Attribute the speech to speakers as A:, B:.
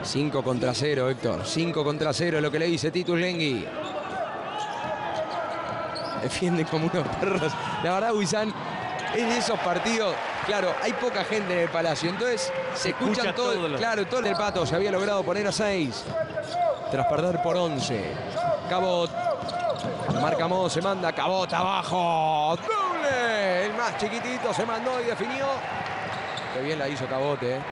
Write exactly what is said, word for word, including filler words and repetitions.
A: cinco contra cero, Héctor. cinco contra cero es lo que le dice Titus Lenghi. Defienden como unos perros. La verdad, Huizán, es de esos partidos. Claro, hay poca gente en el Palacio, entonces se escuchan
B: Escucha
A: todo.
B: todo lo...
A: Claro, todo el Pato se había logrado poner a seis. Tras perder por once. Cabot. Marca Modo, se manda Cabot abajo. ¡Doble! El más chiquitito se mandó y definió. Qué bien la hizo Cabot, eh.